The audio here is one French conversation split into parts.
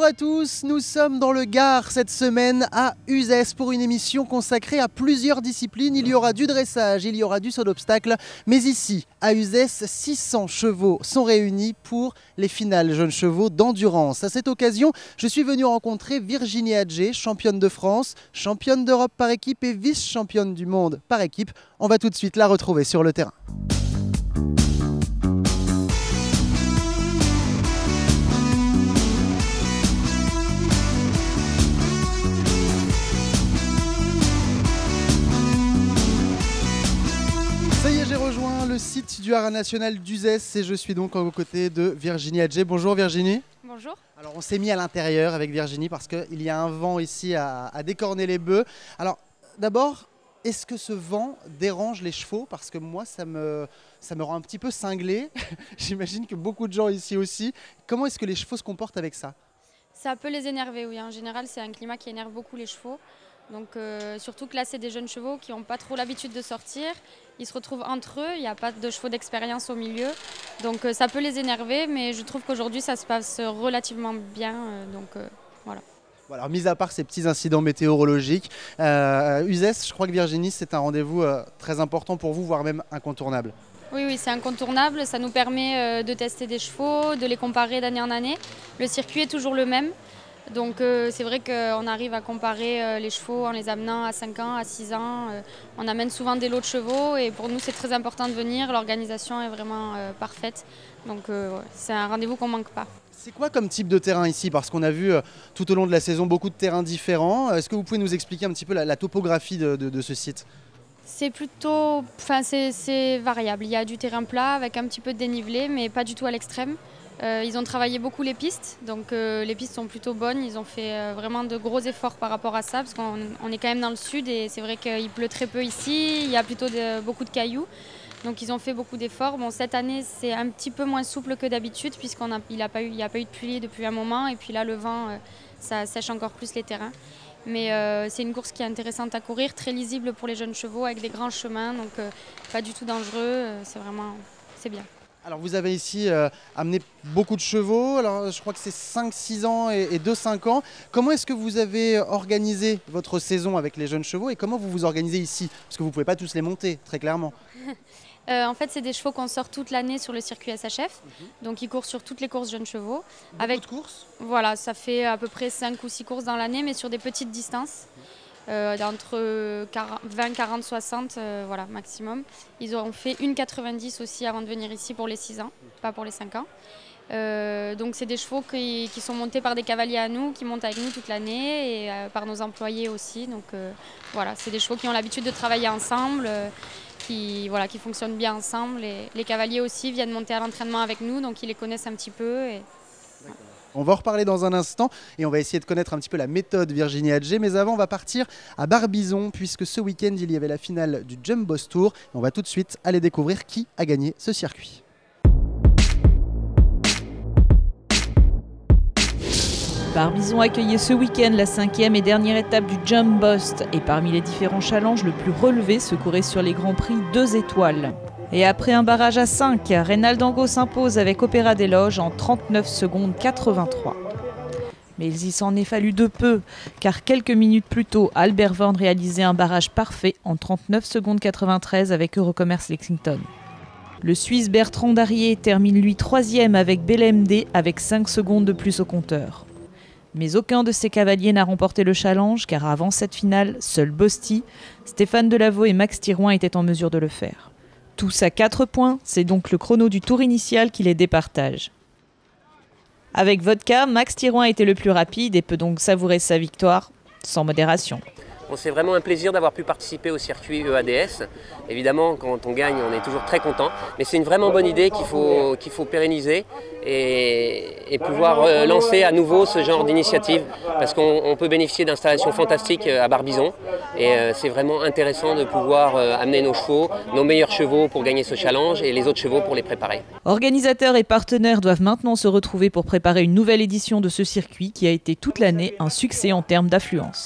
à tous, nous sommes dans le Gard cette semaine à Uzès pour une émission consacrée à plusieurs disciplines. Il y aura du dressage, il y aura du saut d'obstacle, mais ici à Uzès, 600 chevaux sont réunis pour les finales jeunes chevaux d'endurance. À cette occasion, je suis venu rencontrer Virginie Adjé, championne de France, championne d'Europe par équipe et vice-championne du monde par équipe. On va tout de suite la retrouver sur le terrain. Ça y est, j'ai rejoint le site du Haras national d'Uzès et je suis donc aux côtés de Virginie Adjé. Bonjour Virginie. Bonjour. Alors on s'est mis à l'intérieur avec Virginie parce qu'il y a un vent ici à décorner les bœufs. Alors d'abord, est-ce que ce vent dérange les chevaux? Parce que moi ça me rend un petit peu cinglé. J'imagine que beaucoup de gens ici aussi. Comment est-ce que les chevaux se comportent avec ça? Ça peut les énerver, oui. En général, c'est un climat qui énerve beaucoup les chevaux. Donc surtout que là, c'est des jeunes chevaux qui n'ont pas trop l'habitude de sortir. Ils se retrouvent entre eux, il n'y a pas de chevaux d'expérience au milieu. Donc ça peut les énerver, mais je trouve qu'aujourd'hui, ça se passe relativement bien. Voilà. Alors, mis à part ces petits incidents météorologiques, Uzès, je crois que Virginie, c'est un rendez-vous très important pour vous, voire même incontournable. Oui, c'est incontournable. Ça nous permet de tester des chevaux, de les comparer d'année en année. Le circuit est toujours le même. Donc c'est vrai qu'on arrive à comparer les chevaux en les amenant à 5 ans, à 6 ans. On amène souvent des lots de chevaux et pour nous c'est très important de venir. L'organisation est vraiment parfaite. Donc c'est un rendez-vous qu'on ne manque pas. C'est quoi comme type de terrain ici? Parce qu'on a vu tout au long de la saison beaucoup de terrains différents. Est-ce que vous pouvez nous expliquer un petit peu la topographie de ce site? C'est plutôt, c'est variable. Il y a du terrain plat avec un petit peu de dénivelé, mais pas du tout à l'extrême. Ils ont travaillé beaucoup les pistes, donc les pistes sont plutôt bonnes. Ils ont fait vraiment de gros efforts par rapport à ça, parce qu'on est quand même dans le sud et c'est vrai qu'il pleut très peu ici. Il y a plutôt beaucoup de cailloux, donc ils ont fait beaucoup d'efforts. Bon, cette année, c'est un petit peu moins souple que d'habitude, puisqu'il n'y a pas eu de pluie depuis un moment. Et puis là, le vent, ça sèche encore plus les terrains. Mais c'est une course qui est intéressante à courir, très lisible pour les jeunes chevaux, avec des grands chemins, donc pas du tout dangereux. C'est bien. Alors vous avez ici amené beaucoup de chevaux, alors je crois que c'est 5-6 ans et 2-5 ans. Comment est-ce que vous avez organisé votre saison avec les jeunes chevaux et comment vous vous organisez ici? Parce que vous ne pouvez pas tous les monter, très clairement. En fait, c'est des chevaux qu'on sort toute l'année sur le circuit SHF. Donc ils courent sur toutes les courses jeunes chevaux. Beaucoup de courses? Voilà, ça fait à peu près 5 ou 6 courses dans l'année, mais sur des petites distances. D'entre 20, 40, 60, voilà, maximum. Ils ont fait une 90 aussi avant de venir ici pour les 6 ans, pas pour les 5 ans. Donc c'est des chevaux qui sont montés par des cavaliers à nous, qui montent avec nous toute l'année et par nos employés aussi. Donc voilà, c'est des chevaux qui ont l'habitude de travailler ensemble, qui fonctionnent bien ensemble. Et les cavaliers aussi viennent monter à l'entraînement avec nous, donc ils les connaissent un petit peu. On va en reparler dans un instant et on va essayer de connaître un petit peu la méthode Virginie Adjé. Mais avant, on va partir à Barbizon puisque ce week-end, il y avait la finale du Jump Boss Tour. Et on va tout de suite aller découvrir qui a gagné ce circuit. Barbizon accueillait ce week-end la 5e et dernière étape du Jump Boss. Et parmi les différents challenges, le plus relevé se courait sur les Grands Prix 2 étoiles. Et après un barrage à 5, Reynaldango s'impose avec Opéra des Loges en 39 secondes 83. Mais il y s'en est fallu de peu, car quelques minutes plus tôt, Albert Vorn réalisait un barrage parfait en 39 secondes 93 avec Eurocommerce Lexington. Le Suisse Bertrand Darier termine lui 3e avec BLMD avec 5 secondes de plus au compteur. Mais aucun de ces cavaliers n'a remporté le challenge, car avant cette finale, seuls Bosti, Stéphane Delaveau et Max Thirouin étaient en mesure de le faire. Tous à 4 points, c'est donc le chrono du tour initial qui les départage. Avec Vodka, Max Thirouin était le plus rapide et peut donc savourer sa victoire sans modération. Bon, c'est vraiment un plaisir d'avoir pu participer au circuit EADS. Évidemment, quand on gagne, on est toujours très content. Mais c'est une vraiment bonne idée qu'il faut pérenniser et pouvoir lancer à nouveau ce genre d'initiative. Parce qu'on peut bénéficier d'installations fantastiques à Barbizon. Et c'est vraiment intéressant de pouvoir amener nos chevaux, nos meilleurs chevaux pour gagner ce challenge et les autres chevaux pour les préparer. Organisateurs et partenaires doivent maintenant se retrouver pour préparer une nouvelle édition de ce circuit qui a été toute l'année un succès en termes d'affluence.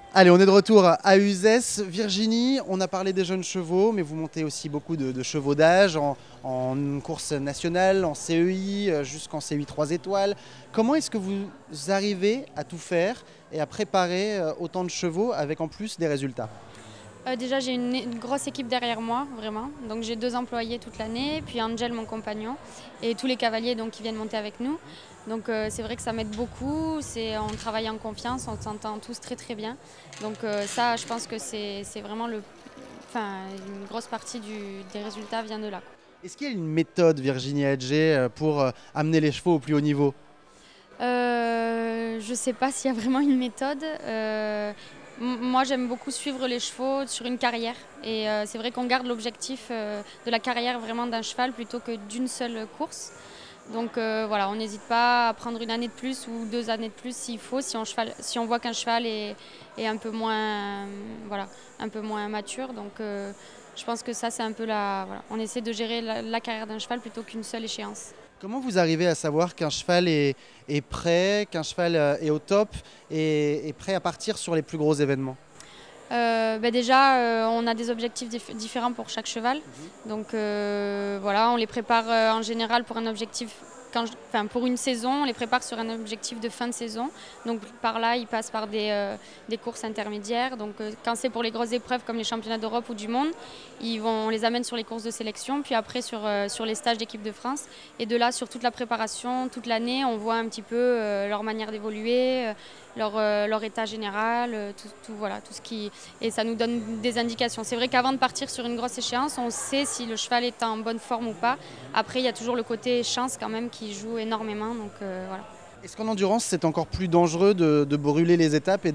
Allez, on est de retour à Uzès. Virginie, on a parlé des jeunes chevaux, mais vous montez aussi beaucoup de chevaux d'âge en course nationale, en CEI, jusqu'en CEI 3 étoiles. Comment est-ce que vous arrivez à tout faire et à préparer autant de chevaux avec en plus des résultats ? Déjà, j'ai une grosse équipe derrière moi, vraiment. Donc j'ai 2 employés toute l'année, puis Angel, mon compagnon, et tous les cavaliers donc, qui viennent monter avec nous. Donc c'est vrai que ça m'aide beaucoup, on travaille en confiance, on s'entend tous très très bien. Donc ça, je pense que c'est vraiment une grosse partie des résultats vient de là. Est-ce qu'il y a une méthode, Virginie Adjé, pour amener les chevaux au plus haut niveau ? Je ne sais pas s'il y a vraiment une méthode. Moi, j'aime beaucoup suivre les chevaux sur une carrière. Et c'est vrai qu'on garde l'objectif de la carrière vraiment d'un cheval plutôt que d'une seule course. Donc voilà, on n'hésite pas à prendre une année de plus ou 2 années de plus s'il faut, si on voit qu'un cheval est un peu moins mature. Donc je pense que ça, c'est un peu on essaie de gérer la carrière d'un cheval plutôt qu'une seule échéance. Comment vous arrivez à savoir qu'un cheval est prêt, qu'un cheval est au top et prêt à partir sur les plus gros événements ? Déjà, on a des objectifs différents pour chaque cheval. Donc voilà, on les prépare en général pour un objectif, pour une saison, on les prépare sur un objectif de fin de saison. Donc par là, ils passent par des courses intermédiaires. Donc quand c'est pour les grosses épreuves comme les championnats d'Europe ou du monde, on les amène sur les courses de sélection, puis après sur les stages d'équipe de France. Et de là, sur toute la préparation, toute l'année, on voit un petit peu leur manière d'évoluer, leur état général, tout ce qui... Et ça nous donne des indications. C'est vrai qu'avant de partir sur une grosse échéance, on sait si le cheval est en bonne forme ou pas. Après, il y a toujours le côté chance quand même qui joue énormément. Donc, voilà. Est-ce qu'en endurance, c'est encore plus dangereux de brûler les étapes et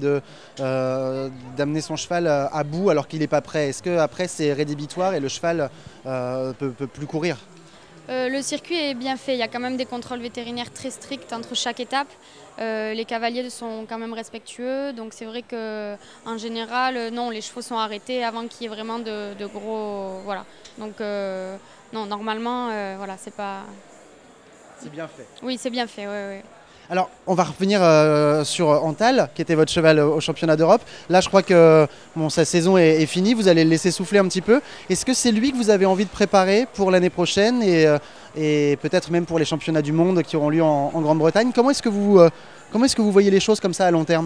d'amener son cheval à bout alors qu'il n'est pas prêt ? Est-ce qu'après, c'est rédhibitoire et le cheval peut plus courir ? Le circuit est bien fait. Il y a quand même des contrôles vétérinaires très stricts entre chaque étape. Les cavaliers sont quand même respectueux. Donc c'est vrai qu'en général, non, les chevaux sont arrêtés avant qu'il y ait vraiment de gros... Voilà. Donc non, normalement, voilà, c'est pas... C'est bien fait. Oui, c'est bien fait, oui. Alors, on va revenir sur Antal, qui était votre cheval au championnat d'Europe. Là, je crois que sa saison est finie, vous allez le laisser souffler un petit peu. Est-ce que c'est lui que vous avez envie de préparer pour l'année prochaine et peut-être même pour les championnats du monde qui auront lieu en Grande-Bretagne ? Comment est-ce que vous voyez les choses comme ça à long terme ?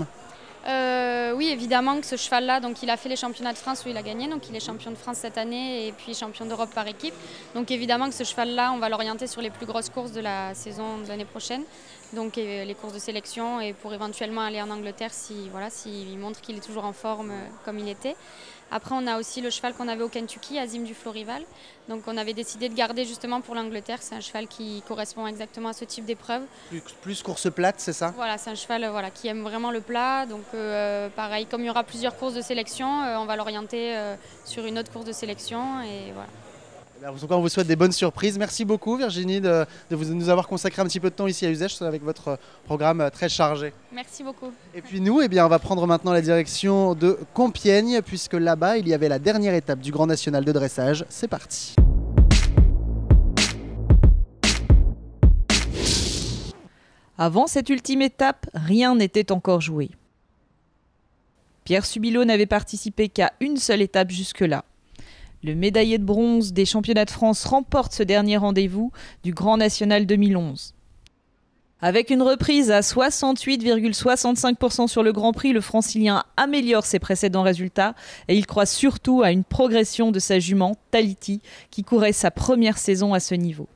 Oui, évidemment que ce cheval-là, donc il a fait les championnats de France où il a gagné, donc il est champion de France cette année et puis champion d'Europe par équipe. Donc évidemment que ce cheval-là, on va l'orienter sur les plus grosses courses de la saison de l'année prochaine, donc les courses de sélection et pour éventuellement aller en Angleterre s'il montre qu'il est toujours en forme comme il était. Après, on a aussi le cheval qu'on avait au Kentucky, Azim du Florival. Donc on avait décidé de garder justement pour l'Angleterre. C'est un cheval qui correspond exactement à ce type d'épreuve. Plus course plate, c'est ça ? Voilà, c'est un cheval qui aime vraiment le plat. Donc pareil, comme il y aura plusieurs courses de sélection, on va l'orienter sur une autre course de sélection. Et voilà. On vous souhaite des bonnes surprises. Merci beaucoup Virginie de nous avoir consacré un petit peu de temps ici à Uzès avec votre programme très chargé. Merci beaucoup. Et puis nous, on va prendre maintenant la direction de Compiègne puisque là-bas, il y avait la dernière étape du Grand National de dressage. C'est parti. Avant cette ultime étape, rien n'était encore joué. Pierre Subilo n'avait participé qu'à une seule étape jusque-là. Le médaillé de bronze des championnats de France remporte ce dernier rendez-vous du Grand National 2011. Avec une reprise à 68,65% sur le Grand Prix, le Francilien améliore ses précédents résultats et il croit surtout à une progression de sa jument, Taliti, qui courait sa première saison à ce niveau.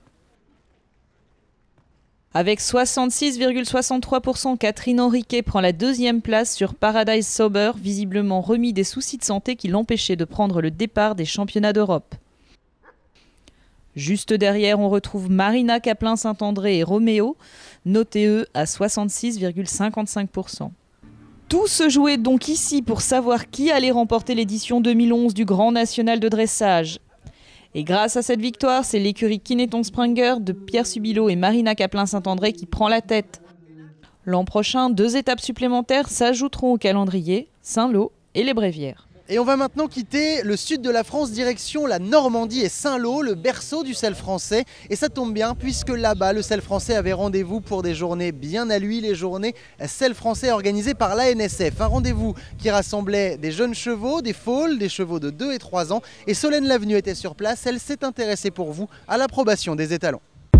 Avec 66,63%, Catherine Henriquet prend la 2e place sur Paradise Sober, visiblement remis des soucis de santé qui l'empêchaient de prendre le départ des championnats d'Europe. Juste derrière, on retrouve Marina Caplin-Saint-André et Roméo, notés eux à 66,55%. Tout se jouait donc ici pour savoir qui allait remporter l'édition 2011 du Grand National de dressage. Et grâce à cette victoire, c'est l'écurie Kineton Springer de Pierre Subilo et Marina Caplin-Saint-André qui prend la tête. L'an prochain, 2 étapes supplémentaires s'ajouteront au calendrier, Saint-Lô et les Brévières. Et on va maintenant quitter le sud de la France, direction la Normandie et Saint-Lô, le berceau du sel français. Et ça tombe bien puisque là-bas, le sel français avait rendez-vous pour des journées bien à lui, les journées sel français organisées par l'ANSF. Un rendez-vous qui rassemblait des jeunes chevaux, des foals, des chevaux de 2 et 3 ans. Et Solène Lavenu était sur place, elle s'est intéressée pour vous à l'approbation des étalons.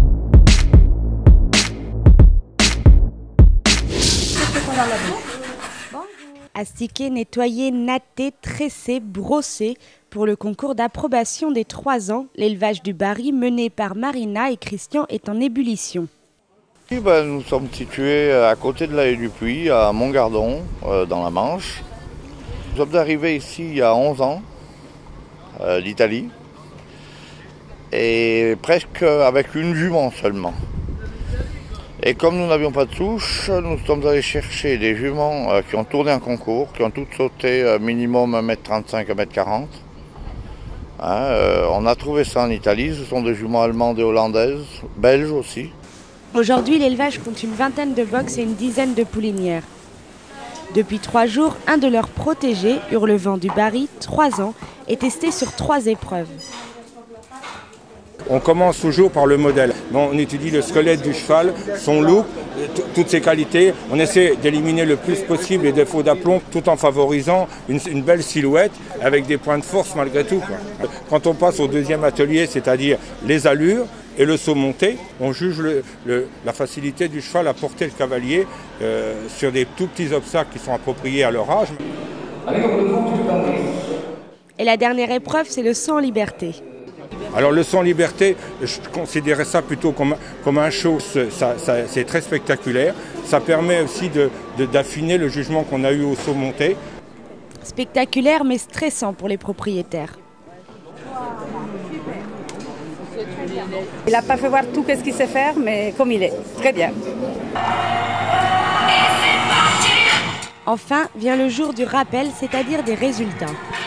Astiquer, nettoyer, natter, tresser, brosser. Pour le concours d'approbation des 3 ans, l'élevage du Barry mené par Marina et Christian est en ébullition. Nous sommes situés à côté de la haie du Puy, à Montgardon, dans la Manche. Nous sommes arrivés ici il y a 11 ans, d'Italie, et presque avec une jument seulement. Et comme nous n'avions pas de souche, nous sommes allés chercher des juments qui ont tourné un concours, qui ont toutes sauté minimum 1m35, 1m40. On a trouvé ça en Italie, ce sont des juments allemandes et hollandaises, belges aussi. Aujourd'hui, l'élevage compte une vingtaine de box et une dizaine de poulinières. Depuis 3 jours, un de leurs protégés, Hurlevent du Barry, 3 ans, est testé sur 3 épreuves. On commence toujours par le modèle. On étudie le squelette du cheval, son look, toutes ses qualités. On essaie d'éliminer le plus possible les défauts d'aplomb tout en favorisant une belle silhouette avec des points de force malgré tout. Quand on passe au deuxième atelier, c'est-à-dire les allures et le saut monté, on juge la facilité du cheval à porter le cavalier sur des tout petits obstacles qui sont appropriés à leur âge. Et la dernière épreuve, c'est le saut en liberté. Alors le saut en liberté, je considérais ça plutôt comme un show, c'est très spectaculaire. Ça permet aussi d'affiner le jugement qu'on a eu au saut monté. Spectaculaire mais stressant pour les propriétaires. Il n'a pas fait voir tout ce qu'il sait faire, mais comme il est, très bien. Enfin, vient le jour du rappel, c'est-à-dire des résultats.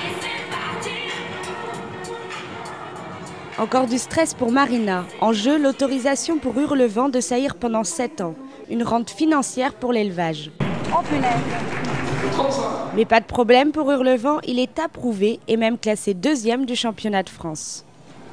Encore du stress pour Marina. En jeu, l'autorisation pour Hurlevent de saillir pendant 7 ans. Une rente financière pour l'élevage. Oh punaise! Mais pas de problème pour Hurlevent, il est approuvé et même classé 2e du championnat de France.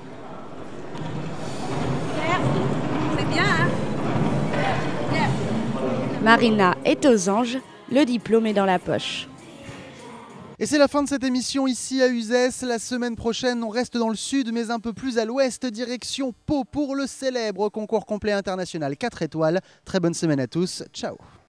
C'est bien, hein? Bien. Marina est aux anges, le diplôme est dans la poche. Et c'est la fin de cette émission ici à Uzès. La semaine prochaine, on reste dans le sud, mais un peu plus à l'ouest, direction Pau pour le célèbre concours complet international 4 étoiles. Très bonne semaine à tous. Ciao.